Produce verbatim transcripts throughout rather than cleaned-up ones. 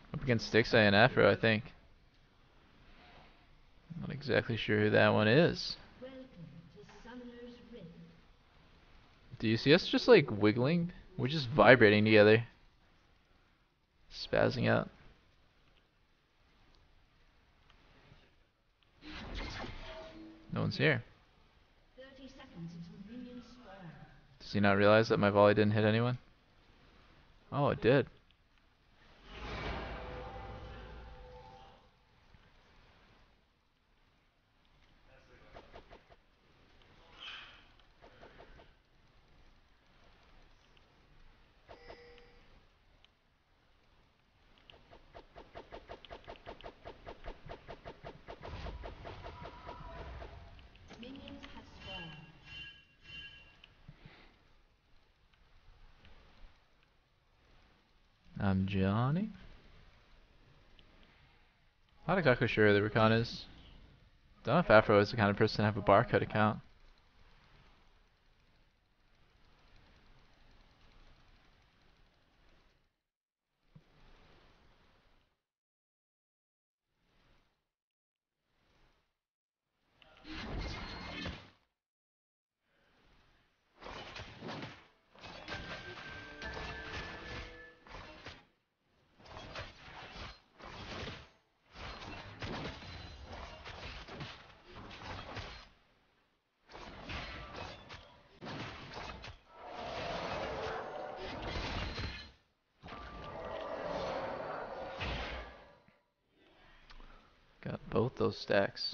Up against Xayah and Afro, I think. Not exactly sure who that one is. Do you see us just like wiggling? We're just vibrating together. Spazzing out. No one's here. Does he not realize that my volley didn't hit anyone? Oh, it did. I'm Johnny. Not exactly sure who the Rakan is. Don't know if Afro is the kind of person to have a barcode account. Got both those stacks.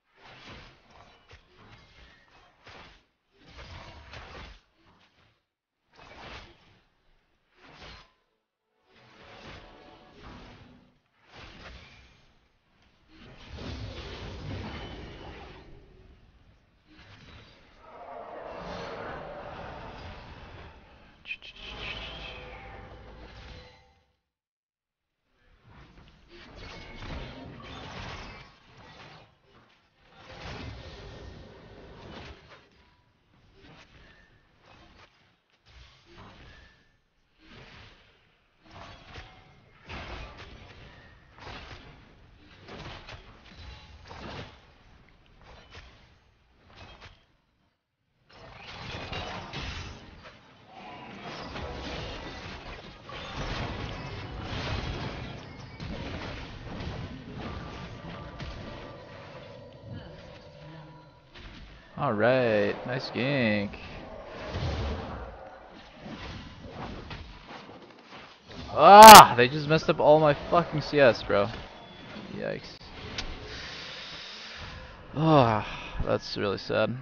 Alright, nice gank. Ah, they just messed up all my fucking C S, bro. Yikes. Ah, that's really sad.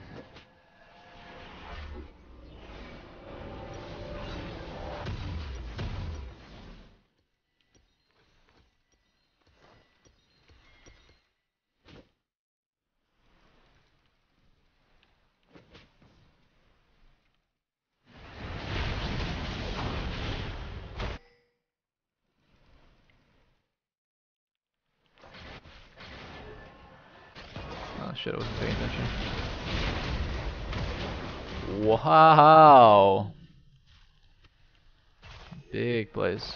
Oh shit, I wasn't paying attention. Wow. Big plays.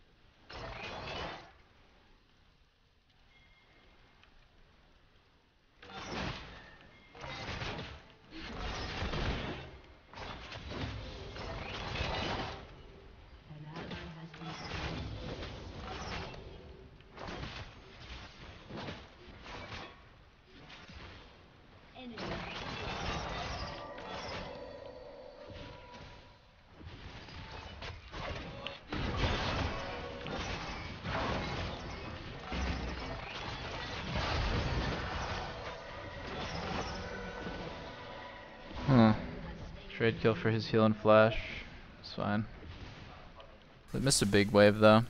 Huh. Trade kill for his heal and flash. It's fine. They missed a big wave though.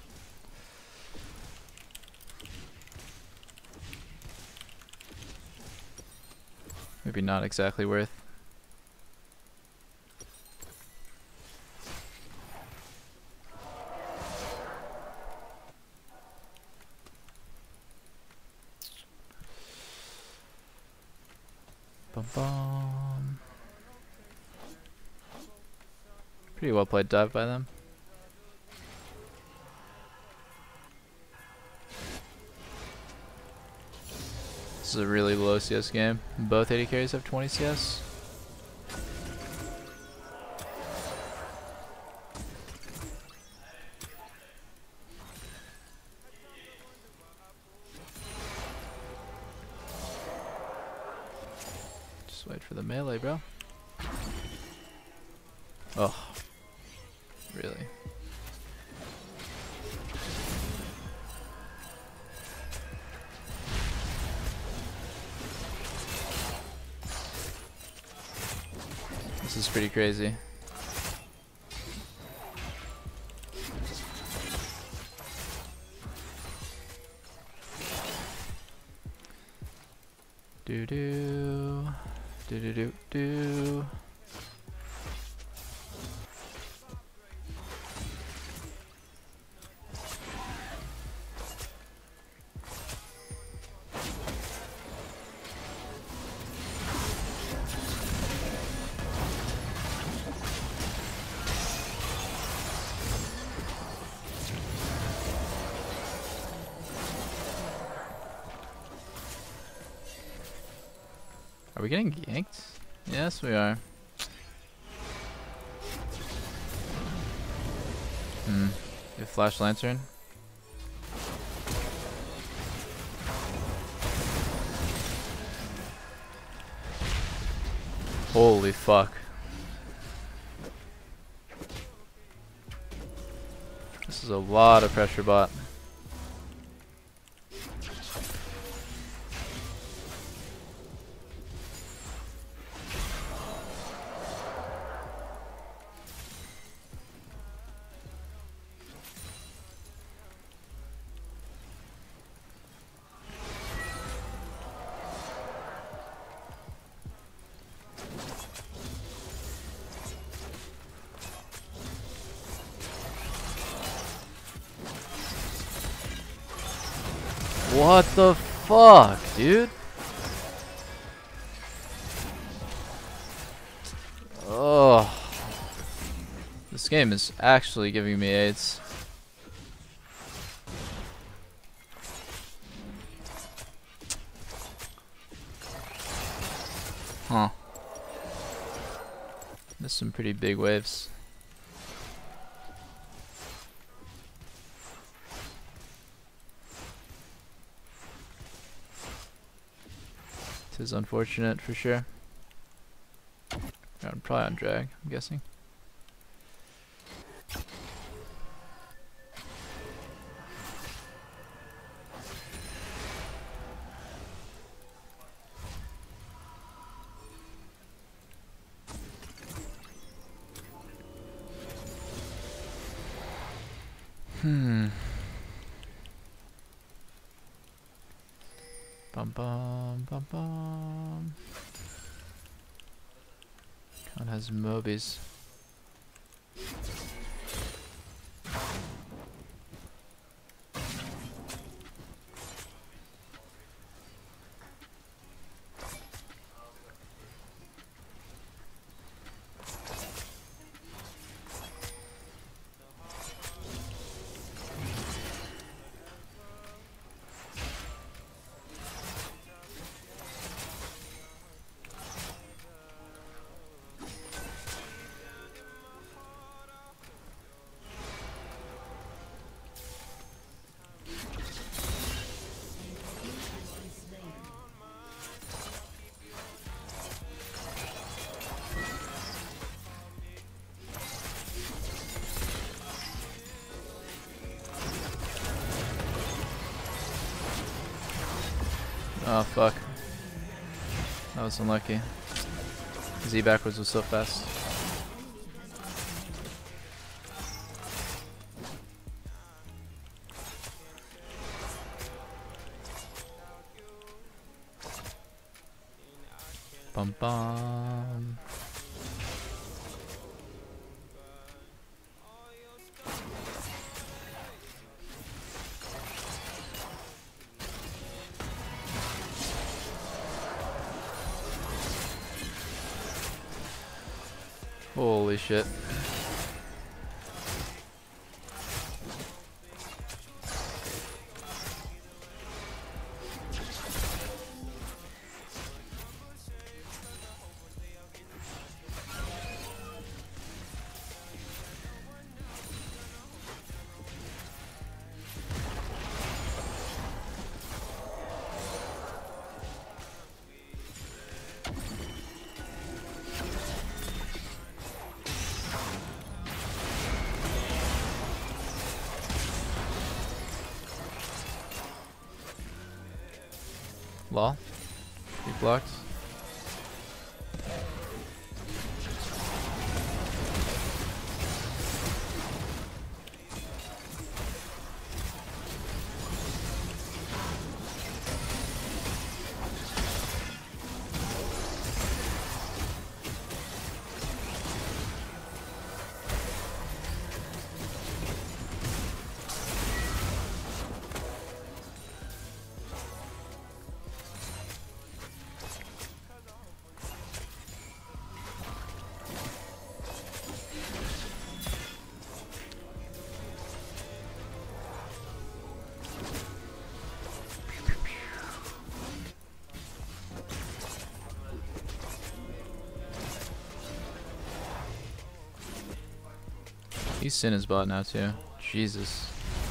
Maybe not exactly worth. Bum bum. Pretty well played dive by them. This is a really low C S game. Both A D carries have twenty C S. Just wait for the melee, bro. Oh, really? This is pretty crazy. Do do do do do do. Are we getting yanked? Yes, we are. Hmm. You have flash lantern? Holy fuck. This is a lot of pressure bot. What the fuck, dude? Oh. This game is actually giving me AIDS. Huh. Missed some pretty big waves. It is unfortunate for sure. I'm probably on drag, I'm guessing. Hmm. Bum bum bum bum. Khan has Mobies. Oh fuck. That was unlucky. Z backwards was so fast. Bum bum. Holy shit. Lol. He blocked. He's in his bot now too. Jesus.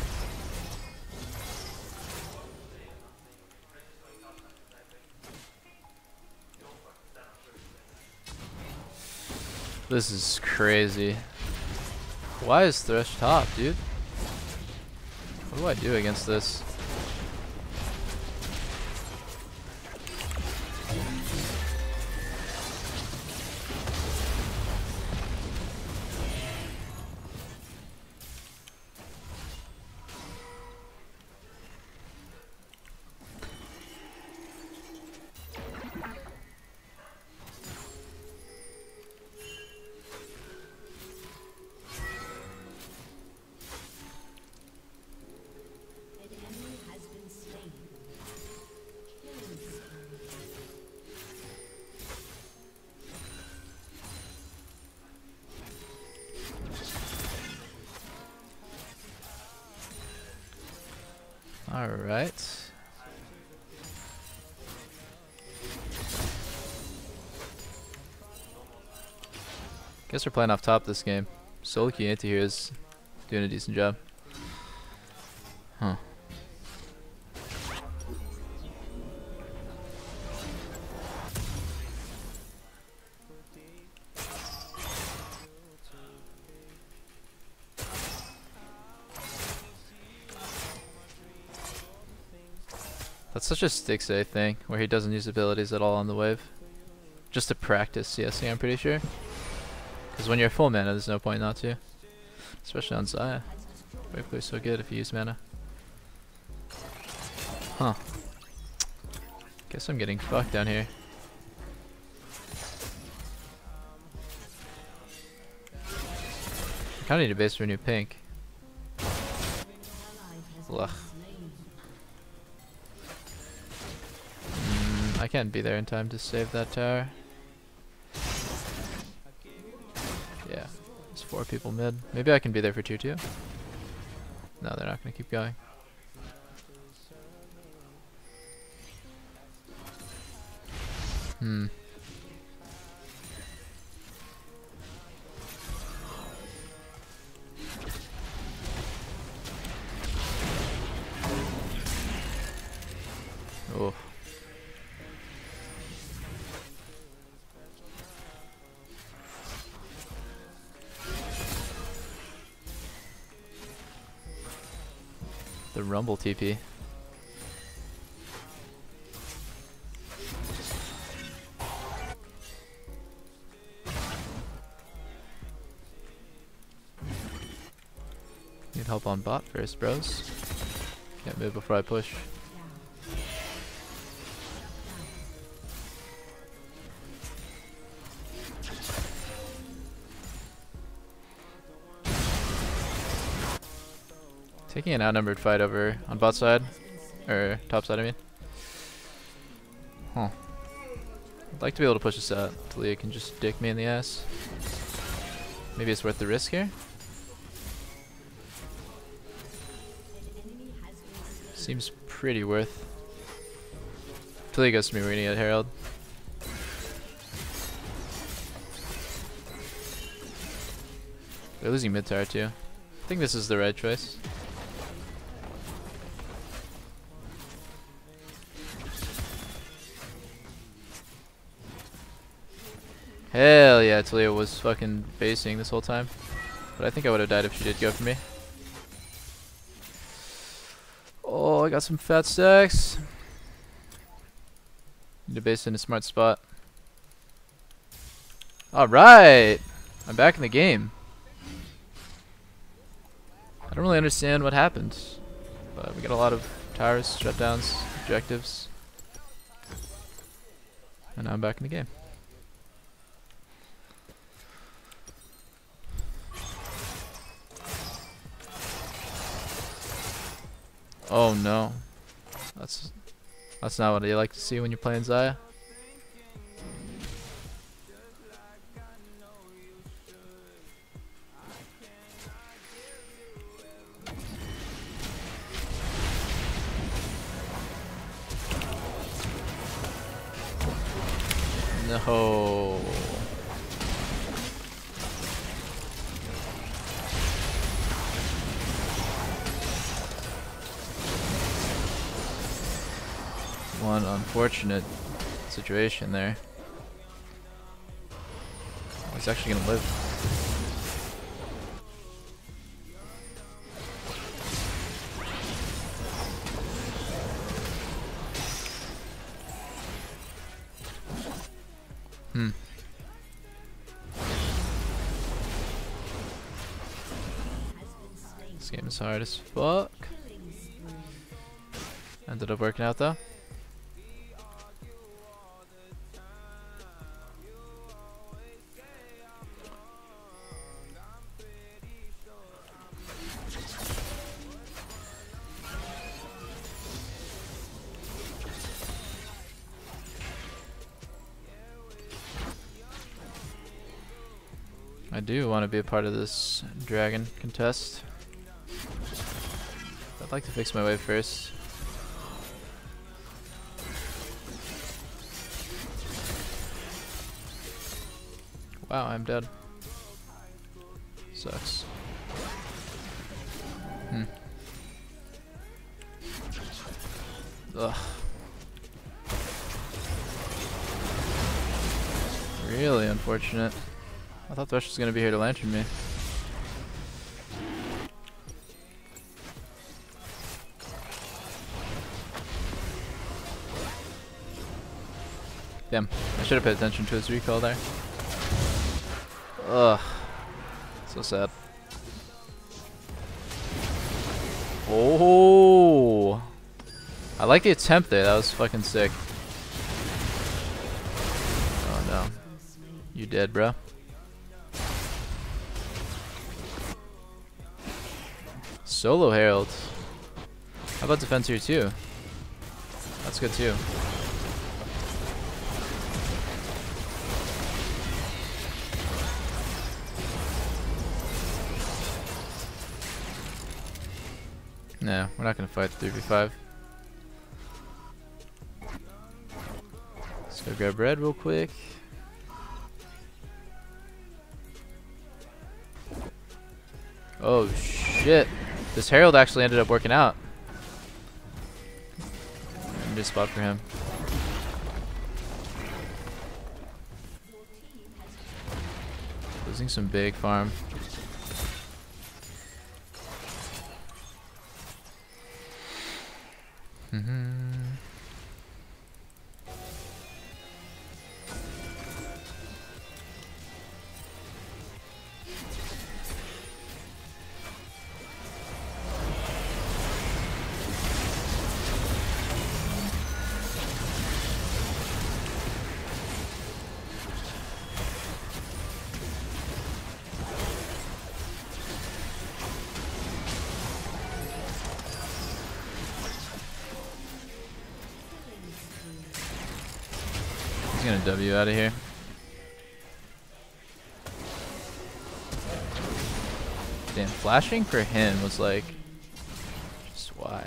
This is crazy. Why is Thresh top, dude? What do I do against this? Alright. Guess we're playing off top this game. Sulky anti-hero is doing a decent job. Huh. That's such a Xayah thing, where he doesn't use abilities at all on the wave. Just to practice CSing, I'm pretty sure. Because when you're full mana, there's no point not to. Especially on Xayah. Wave clear's so good if you use mana. Huh. Guess I'm getting fucked down here. I kinda need a base for a new pink. Ugh. Mm, I can't be there in time to save that tower. Yeah, there's four people mid. Maybe I can be there for tier two. No, they're not gonna keep going. Hmm. Oh. The Rumble T P. Need help on bot first, bros. Can't move before I push. Taking an outnumbered fight over on bot side, or top side I mean. Huh. I'd like to be able to push this out until Leah can just dick me in the ass. Maybe it's worth the risk here? Seems pretty worth. Until he goes to me, we're gonna get Herald. They're losing mid tower too. I think this is the right choice. Hell yeah, Talia was fucking basing this whole time. But I think I would have died if she did go for me. Oh, I got some fat stacks. Need to base in a smart spot. Alright! I'm back in the game. I don't really understand what happened, but we got a lot of towers, shutdowns, objectives. And now I'm back in the game. Oh no. That's that's not what you like to see when you're playing Xayah. No. One unfortunate situation there. Oh, he's actually gonna live. Hmm. This game is hard as fuck. Ended up working out though. I do want to be a part of this dragon contest. I'd like to fix my wave first. Wow, I'm dead. Sucks. Hmm. Ugh. Really unfortunate. I thought Thresh was gonna be here to lantern me. Damn, I should have paid attention to his recall there. Ugh. So sad. Oh! I like the attempt there, that was fucking sick. Oh no. You dead, bro. Solo Herald. How about defense here too? That's good too. No, we're not gonna fight three v five. Let's go grab red real quick. Oh shit. This Herald actually ended up working out. Good spot for him. Losing some big farm. Mm-hmm. He's gonna W out of here. Damn, flashing for him was like, just why?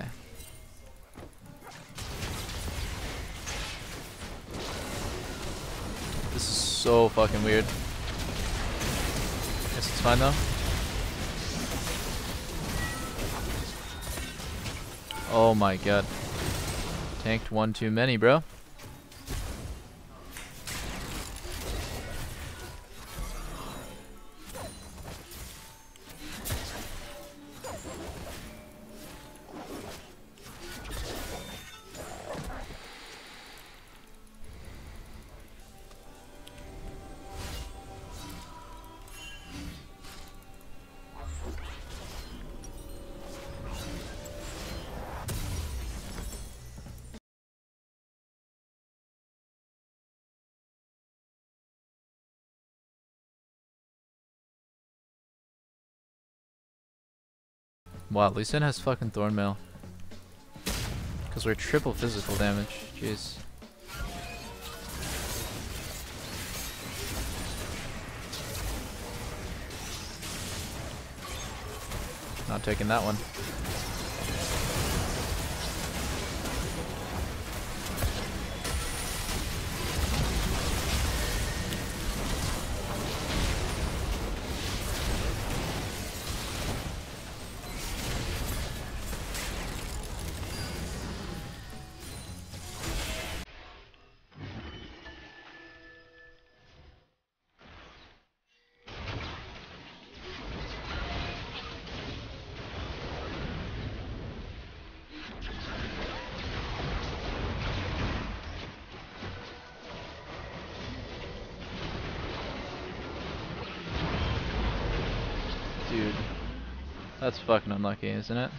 This is so fucking weird. Guess it's fine though. Oh my god. Tanked one too many, bro. Wow, Lee Sin has fucking Thornmail. Because we're triple physical damage. Jeez. Not taking that one. Dude, that's fucking unlucky, isn't it?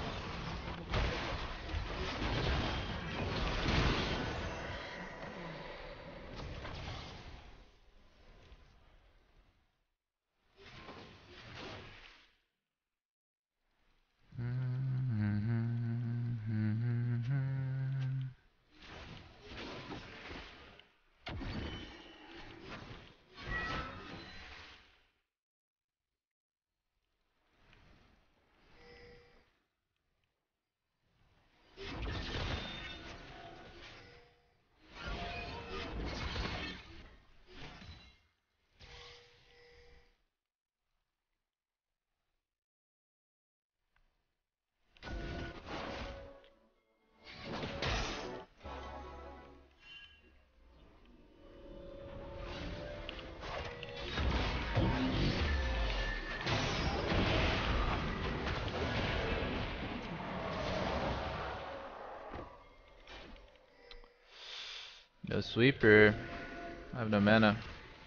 No sweeper. I have no mana.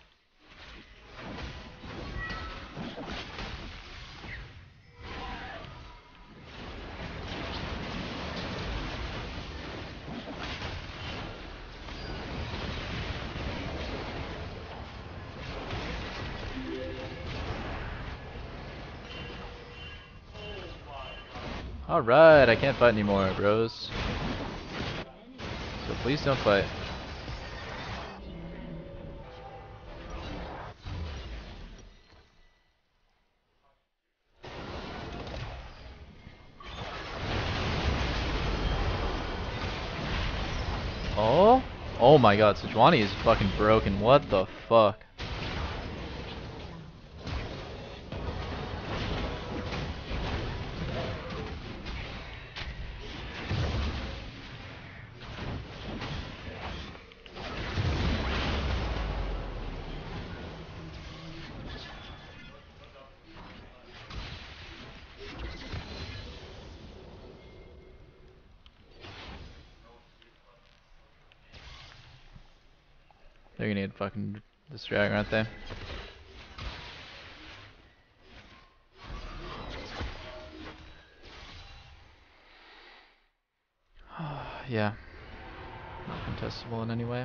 Alright, I can't fight anymore, bros. So please don't fight. Oh? Oh my god, Sejuani is fucking broken. What the fuck? They're gonna get fucking this dragon, aren't they? Yeah. Not contestable in any way.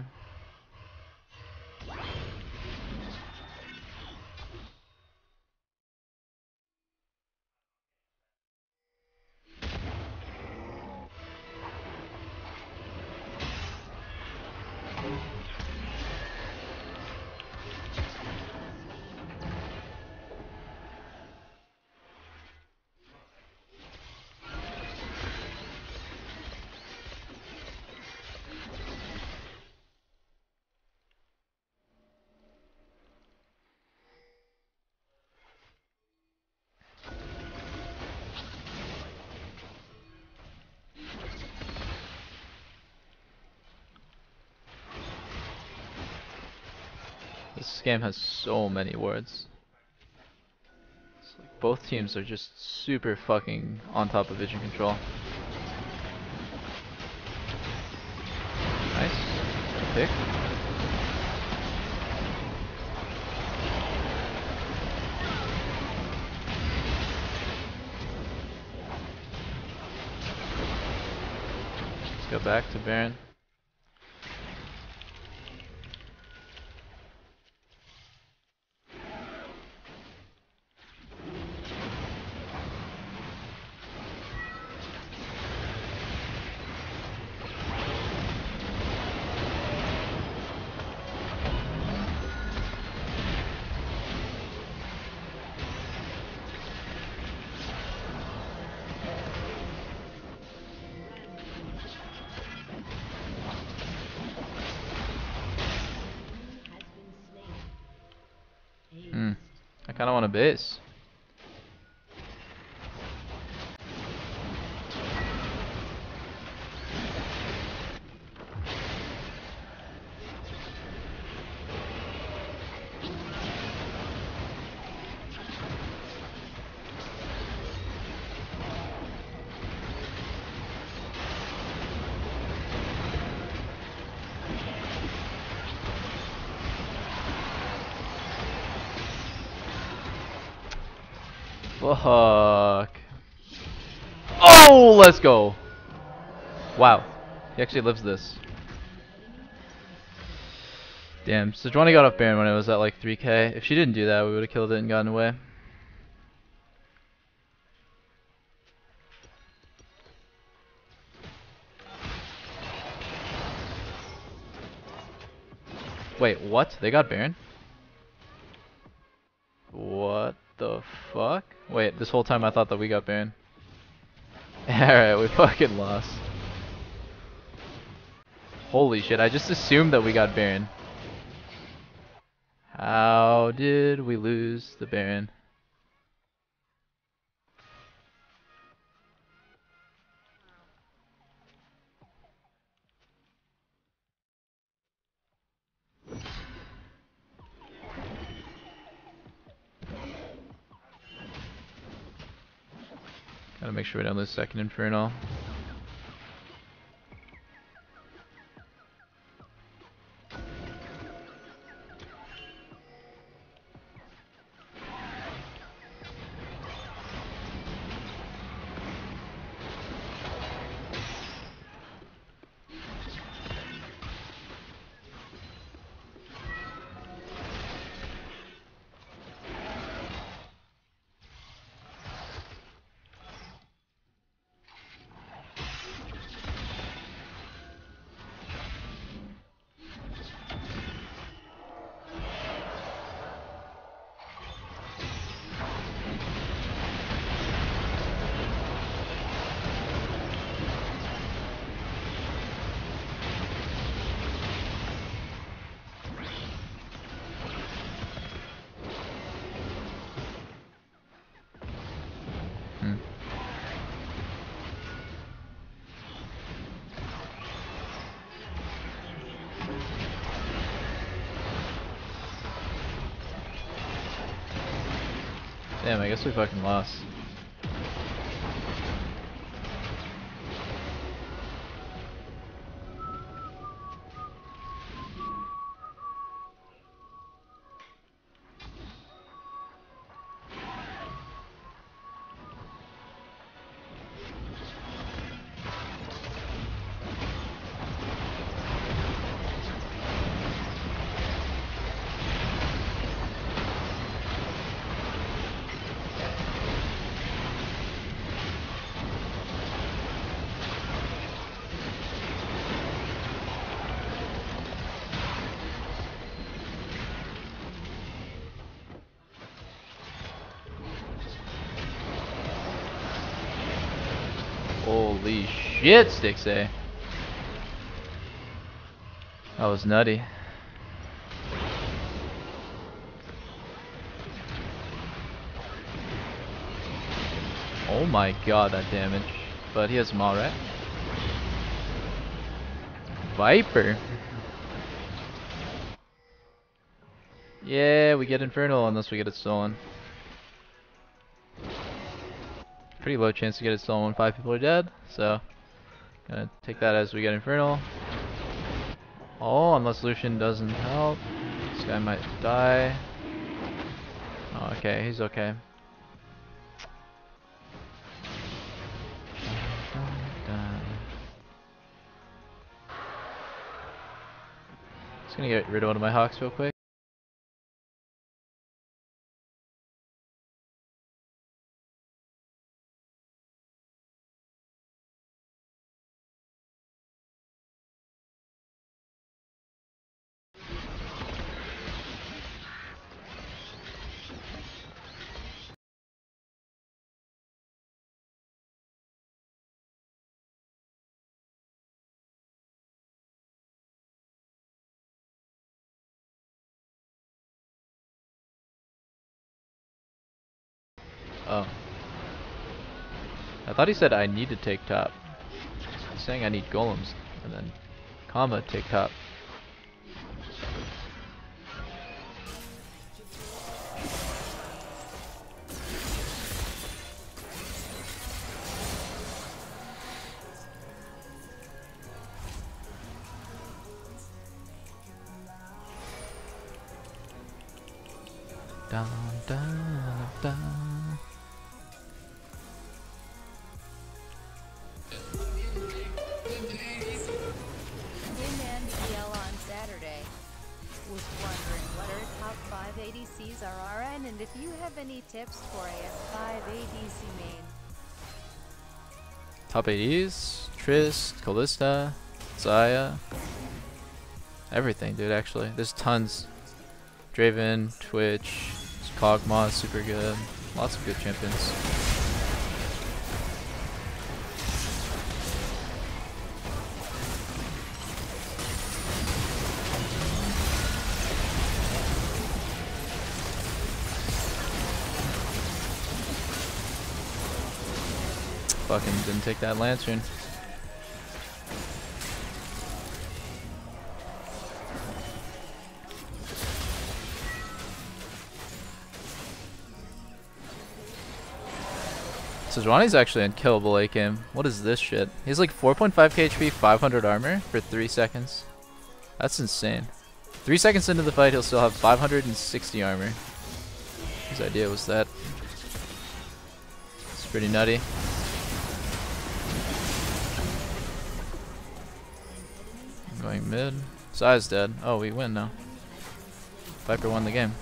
This game has so many wards. It's like both teams are just super fucking on top of vision control. Nice. Good pick. Let's go back to Baron. kinda want a base. Fuck. Oh, let's go. Wow. He actually lives this. Damn, Sejuani got off Baron when it was at like three K. If she didn't do that, we would have killed it and gotten away. Wait, what? They got Baron? What the fuck? Wait, this whole time I thought that we got Baron. Alright, we fucking lost. Holy shit, I just assumed that we got Baron. How did we lose the Baron? Gotta make sure we don't lose second Infernal. Hmm. Damn, I guess we fucking lost. Holy shit, Xayah. That was nutty. Oh my god, that damage. But he has Maw, right? Viper. Yeah, we get Infernal unless we get it stolen. Pretty low chance to get it stolen when five people are dead, so gonna take that as we get Infernal. Oh, unless Lucian doesn't help. This guy might die. Oh, okay, he's okay. Just gonna get rid of one of my Hawks real quick. Oh. I thought he said I need to take top. He's saying I need golems, and then comma take top. Dun, dun, dun. Was wondering what our top five A D Cs are R N and if you have any tips for A S five A D C main. Top A Ds, Triss, Kalista, Xayah, everything, dude. Actually, there's tons. Draven, Twitch, Kog'Maw is super good. Lots of good champions. Fucking didn't take that lantern. Sejuani's actually unkillable late game. What is this shit? He's like four point five K H P, five hundred armor for three seconds. That's insane. Three seconds into the fight, he'll still have five hundred sixty armor. His idea was that. It's pretty nutty. Going mid. Xayah's dead. Oh, we win now. Viper won the game.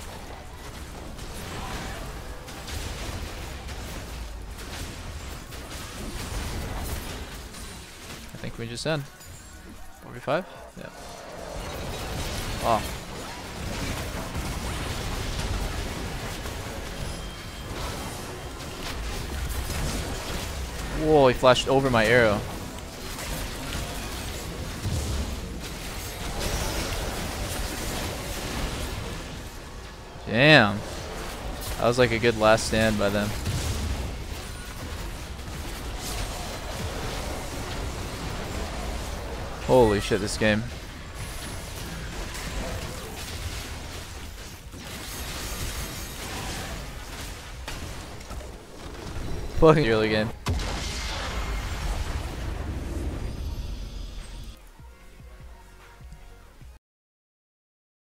I think we just end. four v five? Yeah. Oh. Whoa, he flashed over my arrow. Damn. That was like a good last stand by them. Holy shit, this game. Fucking early game.